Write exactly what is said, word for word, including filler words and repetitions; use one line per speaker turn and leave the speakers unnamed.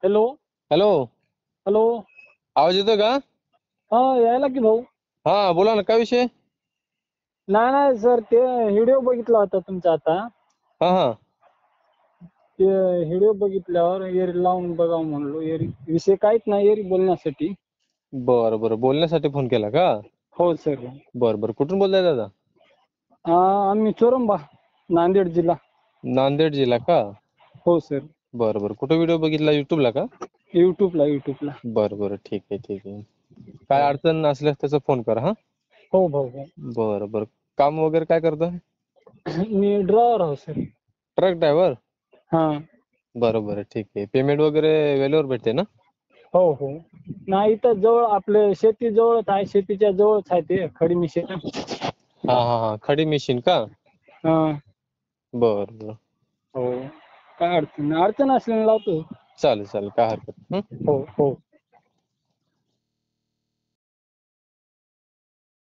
Hello
hello,
hello.
आवाज येतोय का?
हा यायला की भाऊ.
हा बोला ना, काय विषय?
नाही नाही सर, ते व्हिडिओ बघितला होता तुमचा आता.
हा हा
ते व्हिडिओ बघितल्यावर एरी लावून बघावं म्हणलो. एरी विषय काहीच नाही, एरी बोलण्यासाठी.
बरं बरं, बोलण्यासाठी फोन केला का?
हो सर.
बरं बरं, कुठून बोलताय दादा?
हा, आम्ही चोरंबा, नांदेड जिल्हा.
नांदेड जिल्हा का?
हो सर.
बरं बरं, कुठे व्हिडिओ बघितला? युट्यूबला का?
युट्यूबला युट्यूबला.
बरं बरं, ठीक आहे ठीक आहे. काय अडचण असल्यास त्याचा फोन करा. हा,
हो भाऊ हो.
बरं बरं. काम वगैरे काय करता?
मी ड्रायव्हर आहो सर.
Truck driver?
हा.
बरं बरं, ठीक आहे. पेमेंट वगैरे वेळेवर भेटते ना?
हो हो. नाही, इथं जवळ आपले शेती जवळच आहे, शेतीच्या जवळच आहे ते खडी मिशन.
हा हा हा, खडी मशीन का?
हा.
बरं बरं,
हो. काय अडचण नाही, अडचण असल्याने लावतो.
चालेल चालेल, काय हरकत नाही. हं?
हो हो.